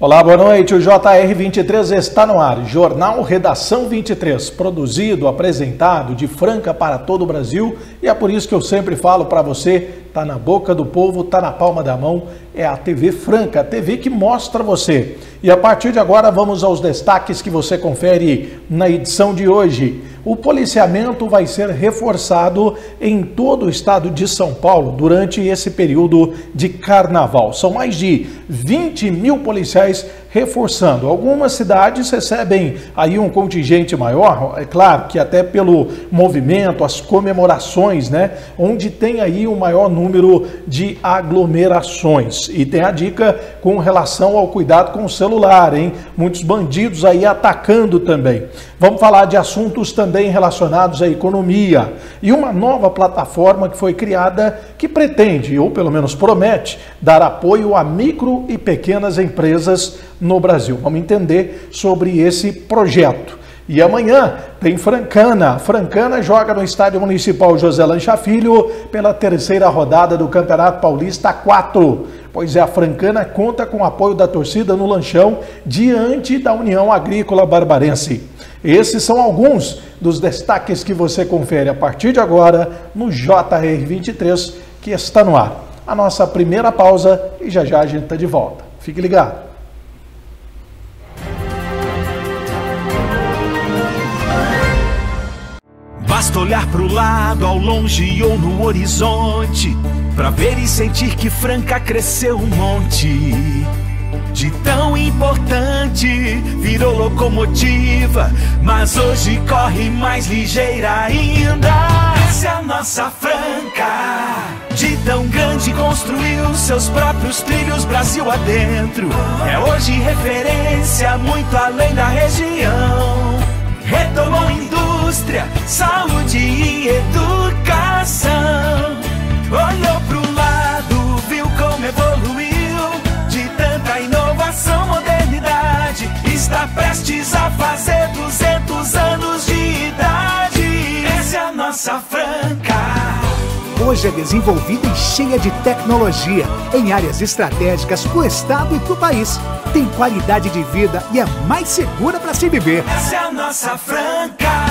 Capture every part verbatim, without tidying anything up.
Olá, boa noite. O J R vinte e três está no ar. Jornal Redação vinte e três, produzido, apresentado de Franca para todo o Brasil. E é por isso que eu sempre falo para você, tá na boca do povo, tá na palma da mão. É a T V Franca, a T V que mostra você. E a partir de agora vamos aos destaques que você confere na edição de hoje. O policiamento vai ser reforçado em todo o estado de São Paulo durante esse período de carnaval. São mais de vinte mil policiais reforçando. Algumas cidades recebem aí um contingente maior, é claro que até pelo movimento, as comemorações, né? Onde tem aí o maior número de aglomerações. E tem a dica com relação ao cuidado com o celular, hein? Muitos bandidos aí atacando também. Vamos falar de assuntos também relacionados à economia e uma nova plataforma que foi criada que pretende, ou pelo menos promete, dar apoio a micro e pequenas empresas no Brasil. Vamos entender sobre esse projeto. E amanhã tem Francana. Francana joga no Estádio Municipal José Lancha Filho pela terceira rodada do Campeonato Paulista quatro. Pois é, a Francana conta com o apoio da torcida no Lanchão diante da União Agrícola Barbarense. Esses são alguns dos destaques que você confere a partir de agora no J R vinte e três, que está no ar. A nossa primeira pausa e já já a gente está de volta. Fique ligado. Basta olhar pro lado, ao longe ou no horizonte, pra ver e sentir que Franca cresceu um monte. De tão importante virou locomotiva, mas hoje corre mais ligeira ainda. Essa é a nossa Franca. De tão grande construiu seus próprios trilhos Brasil adentro. É hoje referência muito além da região. Retomou indústria, saúde e educação. Olhou pro lado, viu como evoluiu. De tanta inovação, modernidade, está prestes a fazer duzentos anos de idade. Essa é a nossa Franca. Hoje é desenvolvida e cheia de tecnologia, em áreas estratégicas para o estado e para o país. Tem qualidade de vida e é mais segura para se viver. Essa é a nossa Franca.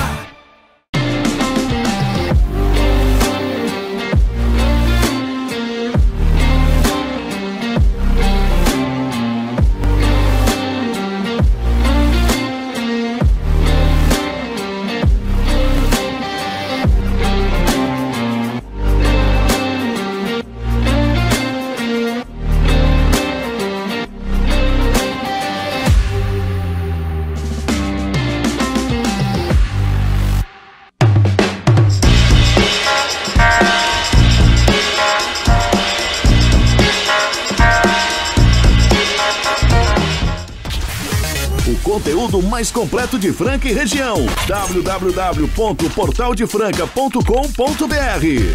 Conteúdo mais completo de Franca e região. w w w ponto portal de franca ponto com ponto b r.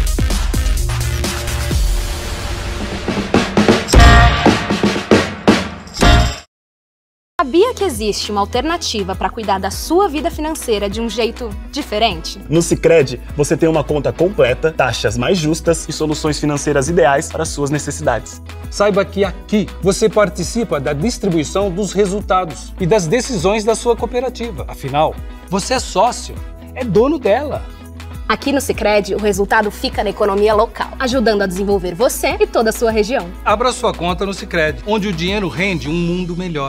Sabia que existe uma alternativa para cuidar da sua vida financeira de um jeito diferente? No Sicredi, você tem uma conta completa, taxas mais justas e soluções financeiras ideais para suas necessidades. Saiba que aqui você participa da distribuição dos resultados e das decisões da sua cooperativa. Afinal, você é sócio, é dono dela. Aqui no Sicredi, o resultado fica na economia local, ajudando a desenvolver você e toda a sua região. Abra sua conta no Sicredi, onde o dinheiro rende um mundo melhor.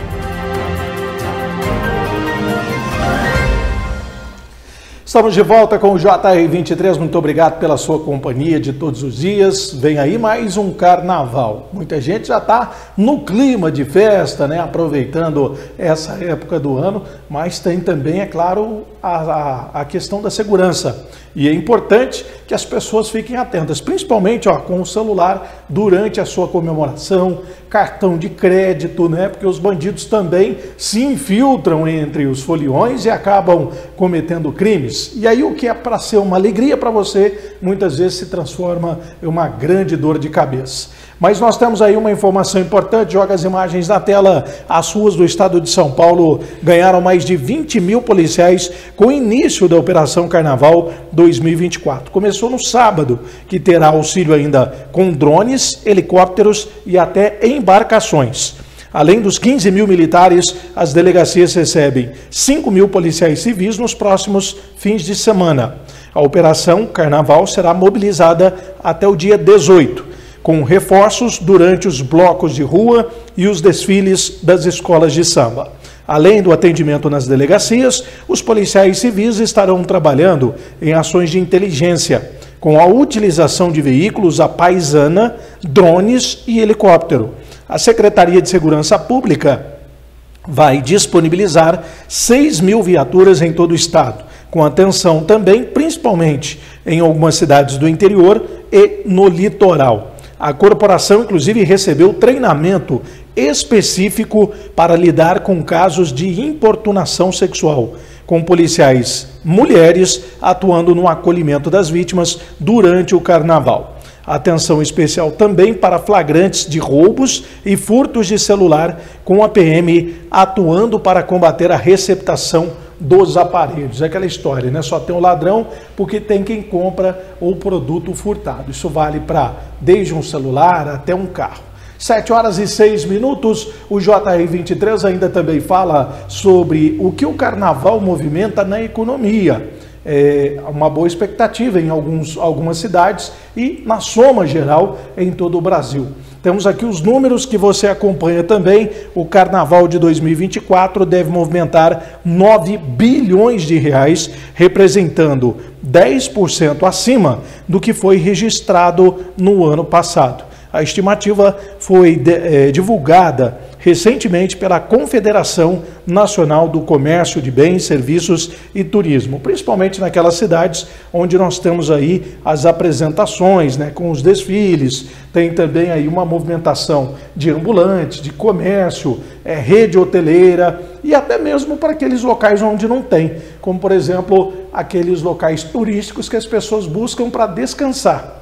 Estamos de volta com o J R vinte e três, muito obrigado pela sua companhia de todos os dias. Vem aí mais um carnaval. Muita gente já está no clima de festa, né? Aproveitando essa época do ano, mas tem também, é claro, a, a, a questão da segurança. E é importante que as pessoas fiquem atentas, principalmente ó, com o celular durante a sua comemoração, cartão de crédito, né? Porque os bandidos também se infiltram entre os foliões e acabam cometendo crimes. E aí o que é para ser uma alegria para você, muitas vezes se transforma em uma grande dor de cabeça. Mas nós temos aí uma informação importante, joga as imagens na tela. As ruas do estado de São Paulo ganharam mais de vinte mil policiais com o início da Operação Carnaval dois mil e vinte e quatro. Começou no sábado, que terá auxílio ainda com drones, helicópteros e até embarcações. Além dos quinze mil militares, as delegacias recebem cinco mil policiais civis nos próximos fins de semana. A Operação Carnaval será mobilizada até o dia dezoito, com reforços durante os blocos de rua e os desfiles das escolas de samba. Além do atendimento nas delegacias, os policiais civis estarão trabalhando em ações de inteligência, com a utilização de veículos à paisana, drones e helicóptero. A Secretaria de Segurança Pública vai disponibilizar seis mil viaturas em todo o estado, com atenção também, principalmente, em algumas cidades do interior e no litoral. A corporação, inclusive, recebeu treinamento específico para lidar com casos de importunação sexual, com policiais mulheres atuando no acolhimento das vítimas durante o carnaval. Atenção especial também para flagrantes de roubos e furtos de celular, com a P M atuando para combater a receptação dos aparelhos. É aquela história, né? Só tem o ladrão porque tem quem compra o produto furtado. Isso vale para desde um celular até um carro. sete horas e seis minutos, o J R vinte e três ainda também fala sobre o que o carnaval movimenta na economia. É uma boa expectativa em alguns, algumas cidades e na soma geral em todo o Brasil. Temos aqui os números que você acompanha também. O Carnaval de dois mil e vinte e quatro deve movimentar nove bilhões de reais, representando dez por cento acima do que foi registrado no ano passado. A estimativa foi de, é, divulgada recentemente pela Confederação Nacional do Comércio de Bens, Serviços e Turismo, principalmente naquelas cidades onde nós temos aí as apresentações, né, com os desfiles, tem também aí uma movimentação de ambulantes, de comércio, é, rede hoteleira e até mesmo para aqueles locais onde não tem, como por exemplo aqueles locais turísticos que as pessoas buscam para descansar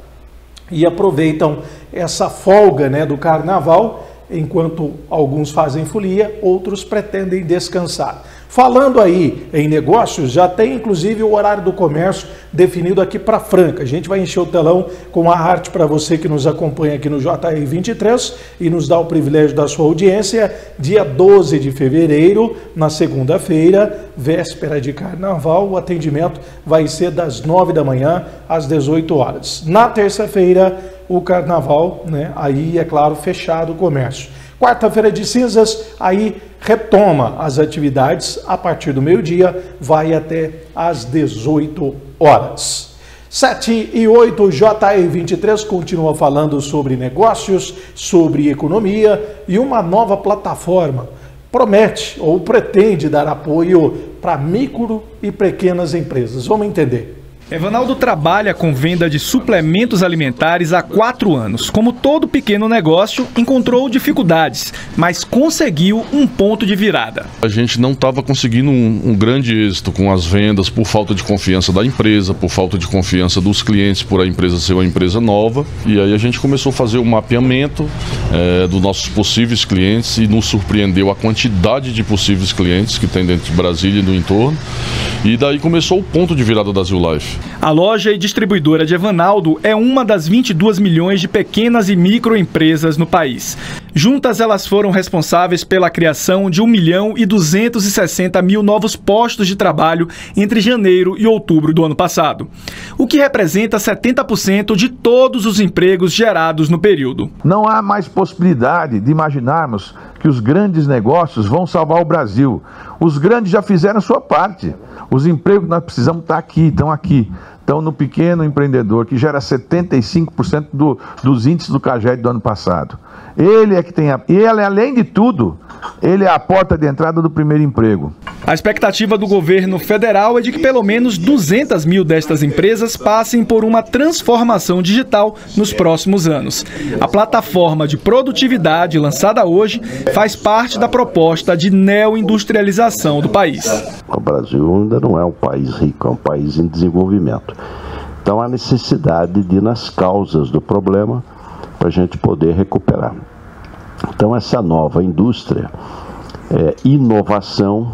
e aproveitam essa folga, né, do carnaval. Enquanto alguns fazem folia, outros pretendem descansar. Falando aí em negócios, já tem inclusive o horário do comércio definido aqui para Franca. A gente vai encher o telão com a arte para você que nos acompanha aqui no J R vinte e três e nos dá o privilégio da sua audiência. Dia doze de fevereiro, na segunda-feira, véspera de carnaval, o atendimento vai ser das nove da manhã às dezoito horas. Na terça-feira, o carnaval, né? Aí, é claro, fechado o comércio. Quarta-feira de cinzas, aí retoma as atividades a partir do meio-dia, vai até às dezoito horas. sete e oito, J R vinte e três continua falando sobre negócios, sobre economia e uma nova plataforma promete ou pretende dar apoio para micro e pequenas empresas. Vamos entender. Evanaldo trabalha com venda de suplementos alimentares há quatro anos. Como todo pequeno negócio, encontrou dificuldades, mas conseguiu um ponto de virada. A gente não estava conseguindo um, um grande êxito com as vendas por falta de confiança da empresa, por falta de confiança dos clientes, por a empresa ser uma empresa nova. E aí a gente começou a fazer um mapeamento é, dos nossos possíveis clientes e nos surpreendeu a quantidade de possíveis clientes que tem dentro de Brasília e no entorno. E daí começou o ponto de virada da Zilife. A loja e distribuidora de Evanaldo é uma das vinte e dois milhões de pequenas e microempresas no país. Juntas, elas foram responsáveis pela criação de um milhão e duzentos e sessenta mil novos postos de trabalho entre janeiro e outubro do ano passado, o que representa setenta por cento de todos os empregos gerados no período. Não há mais possibilidade de imaginarmos que os grandes negócios vão salvar o Brasil. Os grandes já fizeram sua parte. Os empregos que nós precisamos estão aqui, estão aqui. Estão no pequeno empreendedor, que gera setenta e cinco por cento do, dos índices do CAGED do ano passado. Ele é que tem a... Ele, além de tudo, ele é a porta de entrada do primeiro emprego. A expectativa do governo federal é de que pelo menos duzentas mil destas empresas passem por uma transformação digital nos próximos anos. A plataforma de produtividade lançada hoje faz parte da proposta de neoindustrialização do país. O Brasil ainda não é um país rico, é um país em desenvolvimento. Então há necessidade de ir nas causas do problema para a gente poder recuperar. Então essa nova indústria é inovação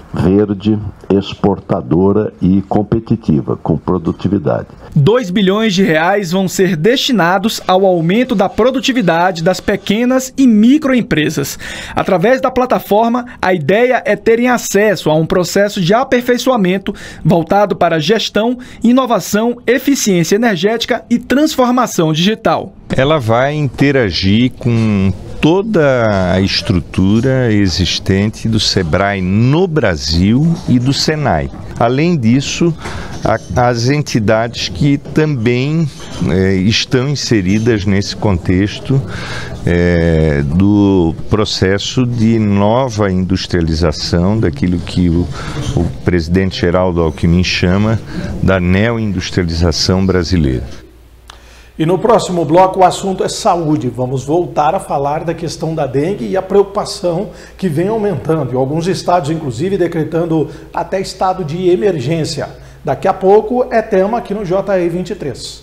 verde, exportadora e competitiva, com produtividade. dois bilhões de reais vão ser destinados ao aumento da produtividade das pequenas e microempresas. Através da plataforma, a ideia é terem acesso a um processo de aperfeiçoamento voltado para gestão, inovação, eficiência energética e transformação digital. Ela vai interagir com toda a estrutura existente do SEBRAE no Brasil e do SENAI. Além disso, a, as entidades que também é, estão inseridas nesse contexto é, do processo de nova industrialização, daquilo que o, o presidente Geraldo Alckmin chama da neoindustrialização brasileira. E no próximo bloco o assunto é saúde. Vamos voltar a falar da questão da dengue e a preocupação que vem aumentando. E alguns estados, inclusive, decretando até estado de emergência. Daqui a pouco é tema aqui no J E vinte e três.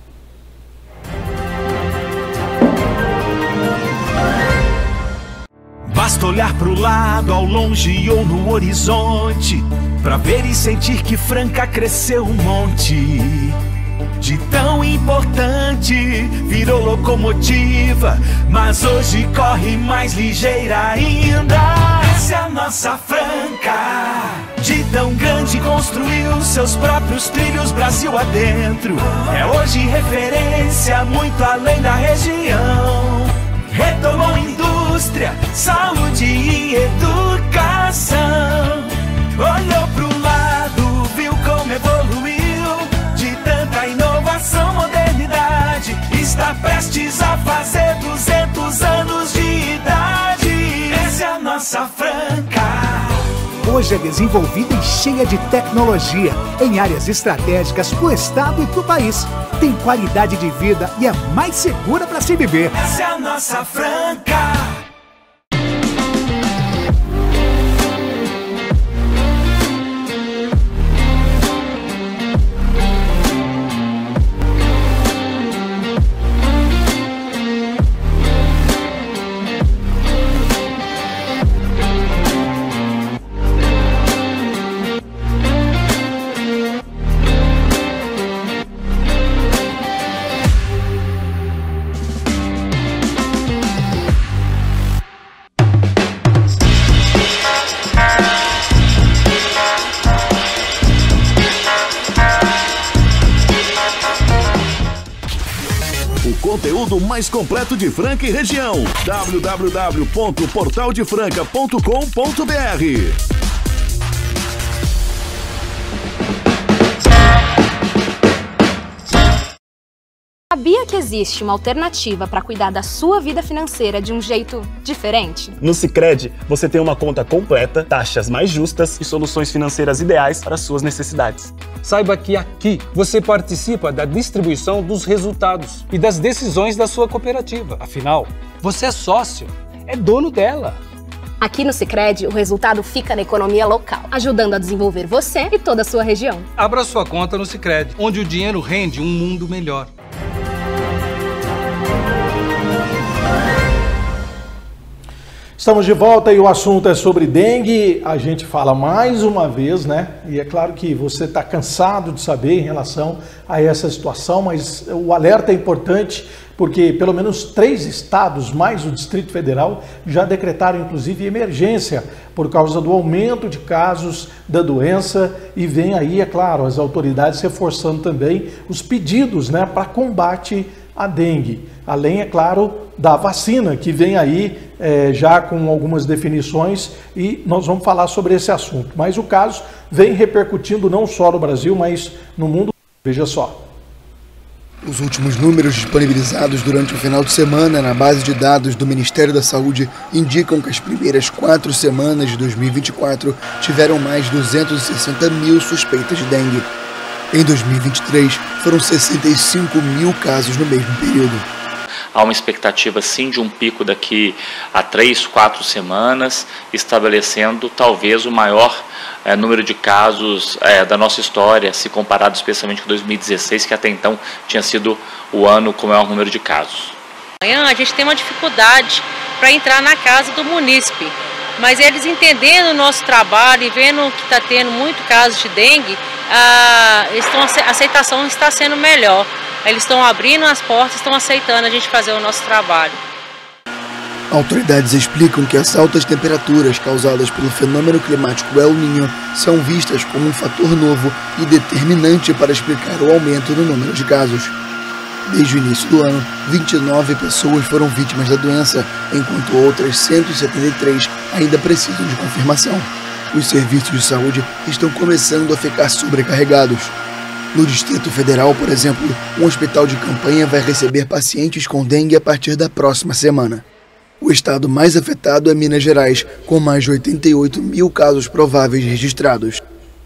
Basta olhar pro lado, ao longe ou no horizonte, pra ver e sentir que Franca cresceu um monte. De tão importante virou locomotiva, mas hoje corre mais ligeira ainda. Essa é a nossa Franca. De tão grande construiu seus próprios trilhos Brasil adentro. É hoje referência muito além da região. Retomou indústria, saúde e educação. Olhou pro lado, viu como evoluiu. De tanta inovação, modernidade, está prestes a fazer duzentos anos de idade. Essa é a nossa Franca. Hoje é desenvolvida e cheia de tecnologia em áreas estratégicas para o estado e para o país. Tem qualidade de vida e é mais segura para se viver. Essa é a nossa Franca. Conteúdo mais completo de Franca e região. w w w ponto portal de franca ponto com ponto b r. Sabia que existe uma alternativa para cuidar da sua vida financeira de um jeito diferente? No Sicredi, você tem uma conta completa, taxas mais justas e soluções financeiras ideais para suas necessidades. Saiba que aqui você participa da distribuição dos resultados e das decisões da sua cooperativa. Afinal, você é sócio, é dono dela. Aqui no Sicredi, o resultado fica na economia local, ajudando a desenvolver você e toda a sua região. Abra sua conta no Sicredi, onde o dinheiro rende um mundo melhor. Estamos de volta e o assunto é sobre dengue. A gente fala mais uma vez, né? E é claro que você está cansado de saber em relação a essa situação, mas o alerta é importante porque pelo menos três estados, mais o Distrito Federal, já decretaram inclusive emergência por causa do aumento de casos da doença e vem aí, é claro, as autoridades reforçando também os pedidos, né, para combate à dengue. Além, é claro, da vacina, que vem aí é, já com algumas definições e nós vamos falar sobre esse assunto. Mas o caso vem repercutindo não só no Brasil, mas no mundo. Veja só. Os últimos números disponibilizados durante o final de semana na base de dados do Ministério da Saúde indicam que as primeiras quatro semanas de dois mil e vinte e quatro tiveram mais de duzentos e sessenta mil suspeitas de dengue. Em dois mil e vinte e três, foram sessenta e cinco mil casos no mesmo período. Há uma expectativa, sim, de um pico daqui a três, quatro semanas, estabelecendo talvez o maior é, número de casos é, da nossa história, se comparado especialmente com dois mil e dezesseis, que até então tinha sido o ano com o maior número de casos. Amanhã a gente tem uma dificuldade para entrar na casa do munícipe. Mas eles entendendo o nosso trabalho e vendo que está tendo muito caso de dengue, a, estão, a aceitação está sendo melhor. Eles estão abrindo as portas, estão aceitando a gente fazer o nosso trabalho. Autoridades explicam que as altas temperaturas causadas pelo fenômeno climático El Niño são vistas como um fator novo e determinante para explicar o aumento no número de casos. Desde o início do ano, vinte e nove pessoas foram vítimas da doença, enquanto outras cento e setenta e três ainda precisam de confirmação. Os serviços de saúde estão começando a ficar sobrecarregados. No Distrito Federal, por exemplo, um hospital de campanha vai receber pacientes com dengue a partir da próxima semana. O estado mais afetado é Minas Gerais, com mais de oitenta e oito mil casos prováveis registrados.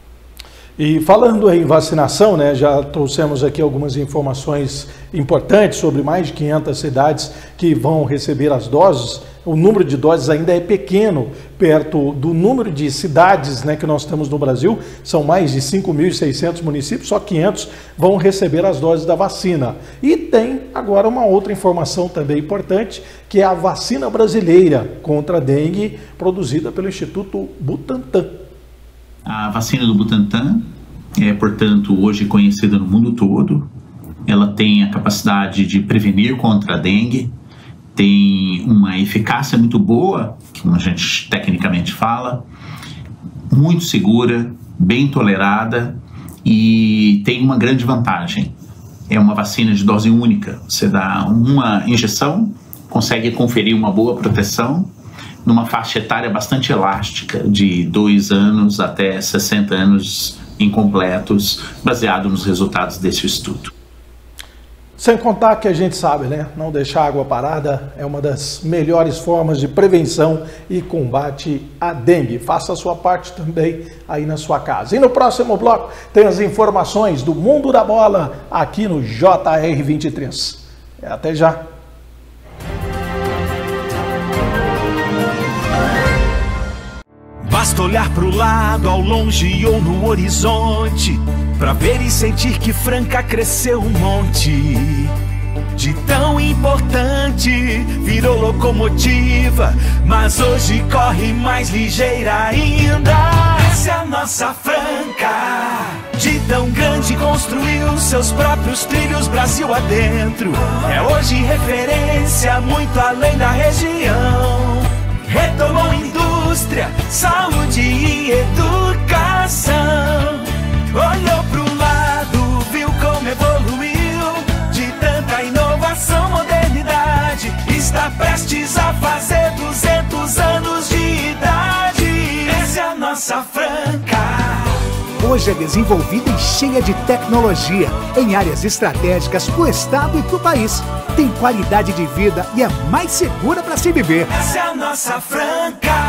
E falando em vacinação, né, já trouxemos aqui algumas informações importantes sobre mais de quinhentas cidades que vão receber as doses. O número de doses ainda é pequeno, perto do número de cidades, né, que nós temos no Brasil. São mais de cinco mil e seiscentos municípios, só quinhentos vão receber as doses da vacina. E tem agora uma outra informação também importante, que é a vacina brasileira contra a dengue, produzida pelo Instituto Butantan. A vacina do Butantan é, portanto, hoje conhecida no mundo todo. Ela tem a capacidade de prevenir contra a dengue, tem uma eficácia muito boa, como a gente tecnicamente fala, muito segura, bem tolerada e tem uma grande vantagem. É uma vacina de dose única. Você dá uma injeção, consegue conferir uma boa proteção numa faixa etária bastante elástica, de dois anos até sessenta anos incompletos, baseado nos resultados desse estudo. Sem contar que a gente sabe, né? Não deixar a água parada é uma das melhores formas de prevenção e combate à dengue. Faça a sua parte também aí na sua casa. E no próximo bloco tem as informações do mundo da bola aqui no J R vinte e três. Até já! Basta olhar pro lado, ao longe ou no horizonte, pra ver e sentir que Franca cresceu um monte. De tão importante, virou locomotiva, mas hoje corre mais ligeira ainda. Essa é a nossa Franca. De tão grande construiu seus próprios trilhos Brasil adentro. É hoje referência muito além da região. Retomou indústria, saúde e educação. Olhou pro lado, viu como evoluiu. De tanta inovação, modernidade, está prestes a fazer duzentos anos de idade. Essa é a nossa Franca. Hoje é desenvolvida e cheia de tecnologia em áreas estratégicas para o estado e para o país. Tem qualidade de vida e é mais segura para se viver. Essa é a nossa Franca.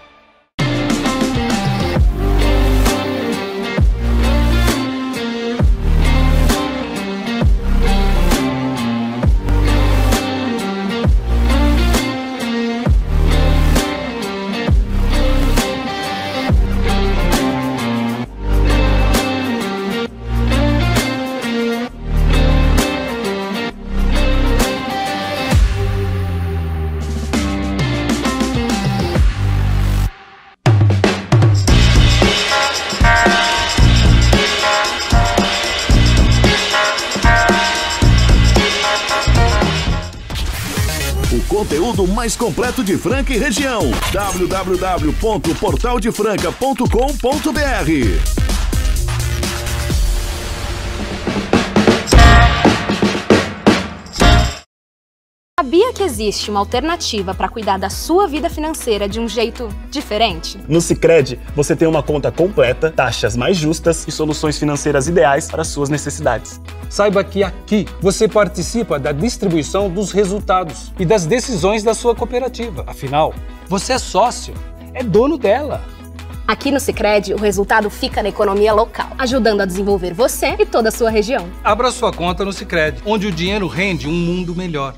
Conteúdo mais completo de Franca e região. w w w ponto portal de franca ponto com ponto b r. Sabia que existe uma alternativa para cuidar da sua vida financeira de um jeito diferente? No Sicredi, você tem uma conta completa, taxas mais justas e soluções financeiras ideais para suas necessidades. Saiba que aqui você participa da distribuição dos resultados e das decisões da sua cooperativa. Afinal, você é sócio, é dono dela. Aqui no Sicredi, o resultado fica na economia local, ajudando a desenvolver você e toda a sua região. Abra sua conta no Sicredi, onde o dinheiro rende um mundo melhor.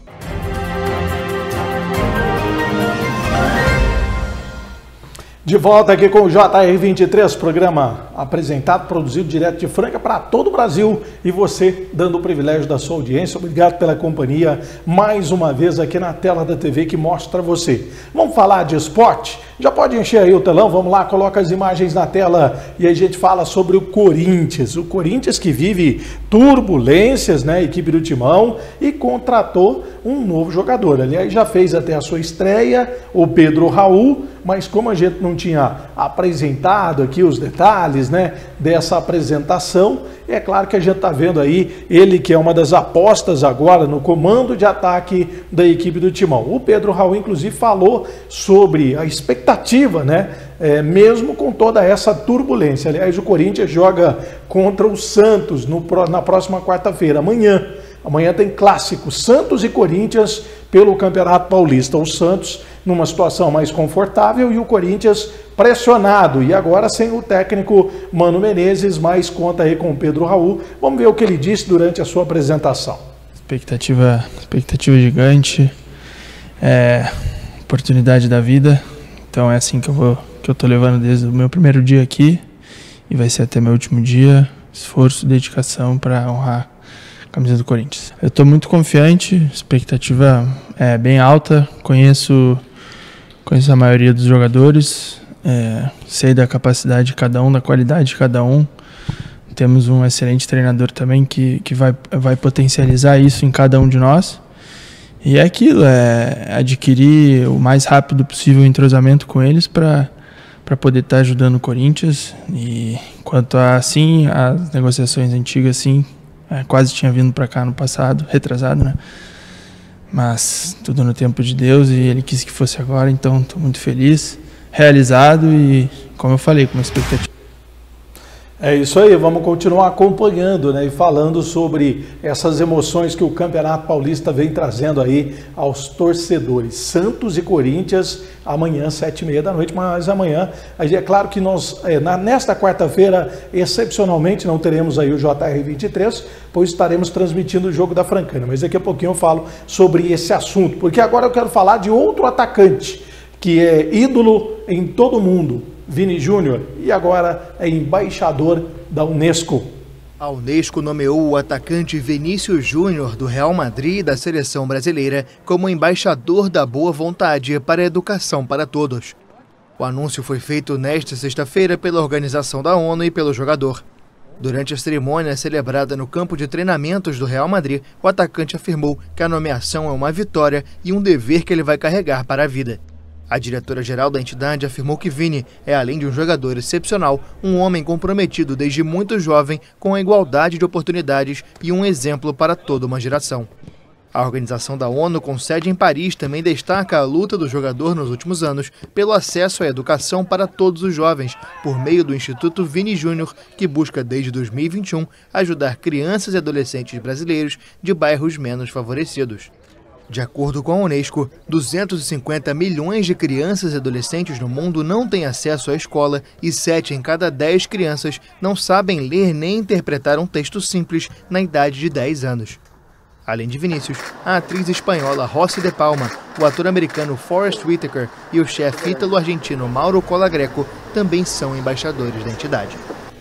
De volta aqui com o J R vinte e três, programa apresentado, produzido direto de Franca para todo o Brasil, e você dando o privilégio da sua audiência. Obrigado pela companhia mais uma vez aqui na tela da T V que mostra você. Vamos falar de esporte? Já pode encher aí o telão, vamos lá, coloca as imagens na tela e a gente fala sobre o Corinthians. O Corinthians que vive turbulências, né, equipe do Timão, e contratou um novo jogador. Aliás, já fez até a sua estreia, o Pedro Raul, mas como a gente não tinha apresentado aqui os detalhes, né, dessa apresentação, é claro que a gente está vendo aí ele que é uma das apostas agora no comando de ataque da equipe do Timão. O Pedro Raul, inclusive, falou sobre a expectativa, né, é, mesmo com toda essa turbulência. Aliás, o Corinthians joga contra o Santos no, na próxima quarta-feira, amanhã. Amanhã tem clássico, Santos e Corinthians pelo Campeonato Paulista. O Santos numa situação mais confortável e o Corinthians pressionado. E agora sem o técnico Mano Menezes, mas conta aí com o Pedro Raul. Vamos ver o que ele disse durante a sua apresentação. Expectativa, expectativa gigante, é, oportunidade da vida. Então é assim que eu vou, que eu tô levando desde o meu primeiro dia aqui e vai ser até meu último dia. Esforço, dedicação para honrar camisa do Corinthians. Eu estou muito confiante, expectativa é bem alta, conheço, conheço a maioria dos jogadores, é, sei da capacidade de cada um, da qualidade de cada um. Temos um excelente treinador também que, que vai, vai potencializar isso em cada um de nós. E é aquilo, é adquirir o mais rápido possível o entrosamento com eles para para poder estar tá ajudando o Corinthians. E quanto a, sim, as negociações antigas, sim, É, quase tinha vindo para cá no passado, retrasado, né? Mas tudo no tempo de Deus e Ele quis que fosse agora, então estou muito feliz, realizado e, como eu falei, com uma expectativa. É isso aí, vamos continuar acompanhando, né, e falando sobre essas emoções que o Campeonato Paulista vem trazendo aí aos torcedores. Santos e Corinthians, amanhã, sete e meia da noite, mas amanhã, é claro que nós, é, na, nesta quarta-feira, excepcionalmente, não teremos aí o J R vinte e três, pois estaremos transmitindo o jogo da Francana, mas daqui a pouquinho eu falo sobre esse assunto, porque agora eu quero falar de outro atacante, que é ídolo em todo mundo, Vini Júnior, e agora é embaixador da Unesco. A Unesco nomeou o atacante Vinícius Júnior do Real Madrid e da seleção brasileira como embaixador da boa vontade para a educação para todos. O anúncio foi feito nesta sexta-feira pela organização da ONU e pelo jogador. Durante a cerimônia celebrada no campo de treinamentos do Real Madrid, o atacante afirmou que a nomeação é uma vitória e um dever que ele vai carregar para a vida. A diretora-geral da entidade afirmou que Vini é, além de um jogador excepcional, um homem comprometido desde muito jovem com a igualdade de oportunidades e um exemplo para toda uma geração. A organização da ONU, com sede em Paris, também destaca a luta do jogador nos últimos anos pelo acesso à educação para todos os jovens, por meio do Instituto Vini Júnior, que busca desde dois mil e vinte e um ajudar crianças e adolescentes brasileiros de bairros menos favorecidos. De acordo com a Unesco, duzentos e cinquenta milhões de crianças e adolescentes no mundo não têm acesso à escola e sete em cada dez crianças não sabem ler nem interpretar um texto simples na idade de dez anos. Além de Vinícius, a atriz espanhola Rossi de Palma, o ator americano Forest Whitaker e o chefe ítalo-argentino Mauro Colagreco também são embaixadores da entidade.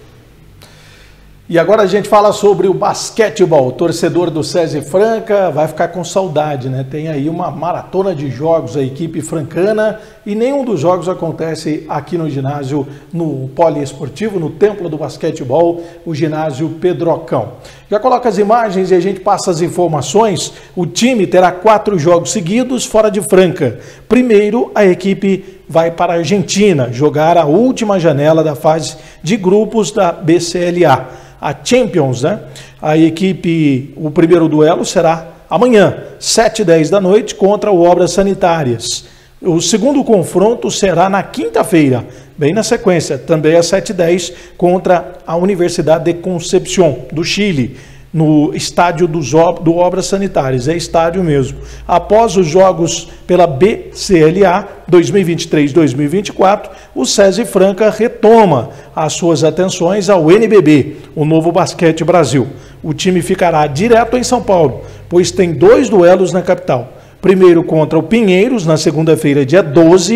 E agora a gente fala sobre o basquetebol. O torcedor do SESI Franca vai ficar com saudade, né? Tem aí uma maratona de jogos a equipe francana e nenhum dos jogos acontece aqui no ginásio, no poliesportivo, no Templo do Basquetebol, o ginásio Pedrocão. Já coloca as imagens e a gente passa as informações. O time terá quatro jogos seguidos fora de Franca. Primeiro, a equipe vai para a Argentina jogar a última janela da fase de grupos da B C L A. A Champions, né? A equipe, o primeiro duelo será amanhã, sete e dez da noite, contra o Obras Sanitárias. O segundo confronto será na quinta-feira, bem na sequência, também às sete e dez, contra a Universidade de Concepción, do Chile, no estádio dos, do Obras Sanitárias, é estádio mesmo. Após os jogos pela B C L A dois mil e vinte e três dois mil e vinte e quatro, o SESI Franca retoma as suas atenções ao N B B, o Novo Basquete Brasil. O time ficará direto em São Paulo, pois tem dois duelos na capital. Primeiro contra o Pinheiros, na segunda-feira, dia doze,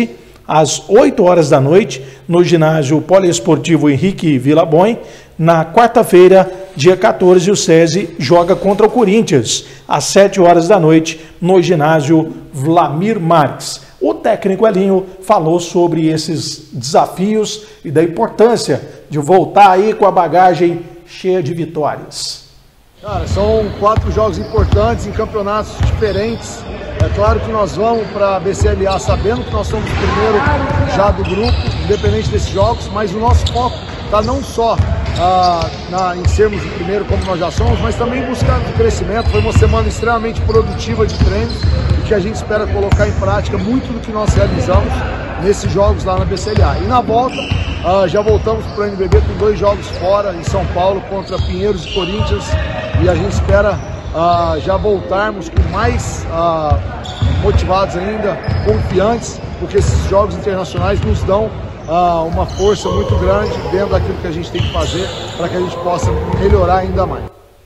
às oito horas da noite, no ginásio poliesportivo Henrique Villabon. Na quarta-feira, dia quatorze, o SESI joga contra o Corinthians, às sete horas da noite, no ginásio Vlamir Marques. O técnico Elinho falou sobre esses desafios e da importância de voltar aí com a bagagem cheia de vitórias. Cara, são quatro jogos importantes em campeonatos diferentes. É claro que nós vamos para a B C L A sabendo que nós somos o primeiro já do grupo, independente desses jogos, mas o nosso foco está não só ah, na, em sermos o primeiro como nós já somos, mas também buscando crescimento. Foi uma semana extremamente produtiva de treinos e que a gente espera colocar em prática muito do que nós realizamos nesses jogos lá na B C L A. E na volta, ah, já voltamos para o N B B com dois jogos fora em São Paulo contra Pinheiros e Corinthians, e a gente espera ah, já voltarmos com mais ah, motivados ainda, confiantes, porque esses jogos internacionais nos dão ah, uma força muito grande dentro daquilo que a gente tem que fazer para que a gente possa melhorar ainda mais.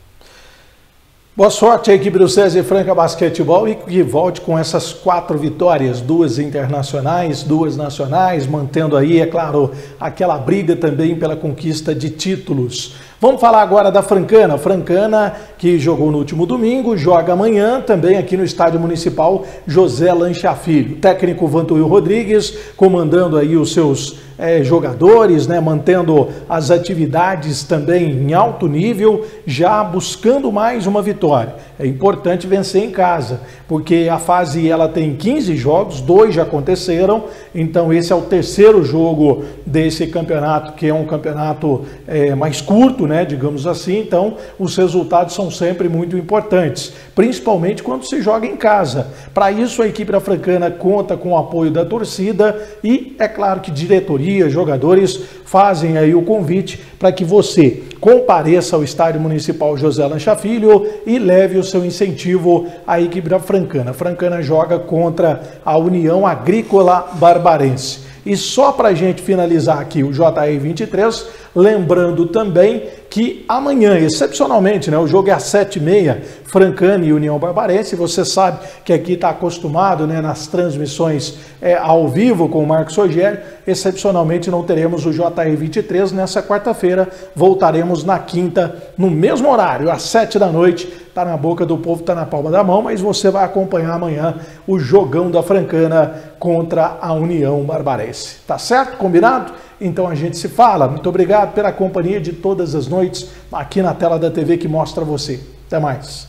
Boa sorte à equipe do SESI Franca Basquetebol e que volte com essas quatro vitórias, duas internacionais, duas nacionais, mantendo aí, é claro, aquela briga também pela conquista de títulos. Vamos falar agora da Francana. Francana, que jogou no último domingo, joga amanhã também aqui no Estádio Municipal José Lancha Filho. O técnico Vantuil Rodrigues comandando aí os seus é, jogadores, né, mantendo as atividades também em alto nível, já buscando mais uma vitória. É importante vencer em casa, porque a fase ela tem quinze jogos, dois já aconteceram, então esse é o terceiro jogo desse campeonato, que é um campeonato é, mais curto, né, digamos assim, então os resultados são sempre muito importantes, principalmente quando se joga em casa. Para isso a equipe da Francana conta com o apoio da torcida e é claro que diretoria, jogadores fazem aí o convite para que você compareça ao Estádio Municipal José Lancha Filho e leve o seu incentivo à equipe da Francana. A Francana joga contra a União Agrícola Barbarense. E só para a gente finalizar aqui o J R vinte e três, lembrando também que amanhã, excepcionalmente, né, o jogo é às sete e meia, Francana e União Barbarense. Você sabe que aqui está acostumado, né, nas transmissões é, ao vivo com o Marcos Rogério. Excepcionalmente não teremos o J R vinte e três nessa quarta-feira, voltaremos na quinta, no mesmo horário, às sete da noite. Está na boca do povo, está na palma da mão, mas você vai acompanhar amanhã o jogão da Francana contra a União Barbarense. Tá certo? Combinado? Então a gente se fala. Muito obrigado pela companhia de todas as noites aqui na tela da T V que mostra você. Até mais.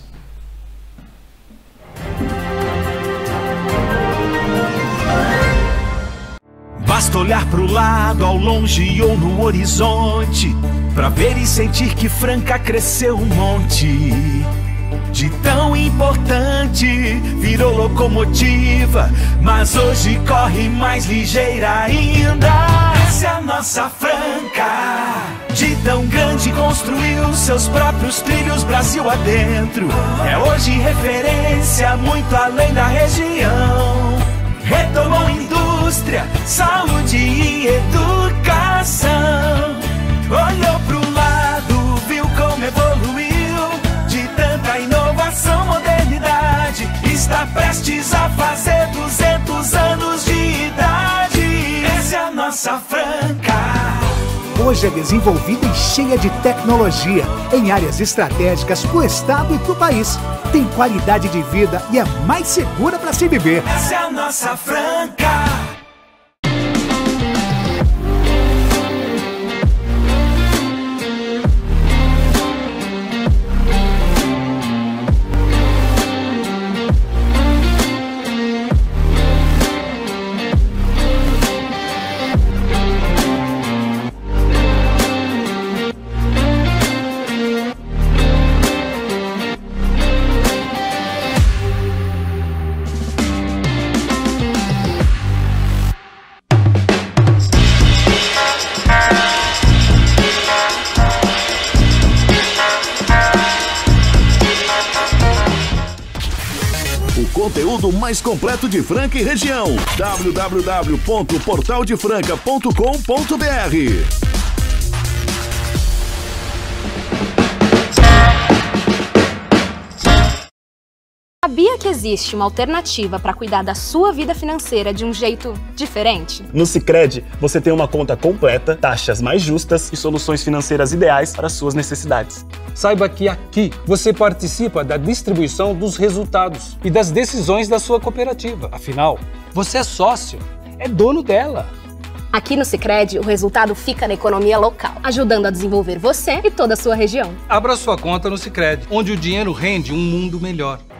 Basta olhar pro lado, ao longe ou no horizonte, pra ver e sentir que Franca cresceu um monte. De tão importante virou locomotiva, mas hoje corre mais ligeira ainda. Essa é a nossa Franca. De tão grande construiu seus próprios trilhos Brasil adentro. É hoje referência muito além da região. Retomou indústria, saúde e educação. Olhou pro lado, viu como evoluiu. De tanta inovação, modernidade, está prestes a fazer duzentos anos de idade. Essa é a nossa Franca. Hoje é desenvolvida e cheia de tecnologia, em áreas estratégicas para o estado e para o país. Tem qualidade de vida e é mais segura para se viver. Essa é a nossa Franca. Conteúdo mais completo de Franca e região. w w w ponto portal de franca ponto com ponto b r. Sabia que que existe uma alternativa para cuidar da sua vida financeira de um jeito diferente? No Sicredi, você tem uma conta completa, taxas mais justas e soluções financeiras ideais para suas necessidades. Saiba que aqui você participa da distribuição dos resultados e das decisões da sua cooperativa. Afinal, você é sócio, é dono dela. Aqui no Sicredi, o resultado fica na economia local, ajudando a desenvolver você e toda a sua região. Abra sua conta no Sicredi, onde o dinheiro rende um mundo melhor.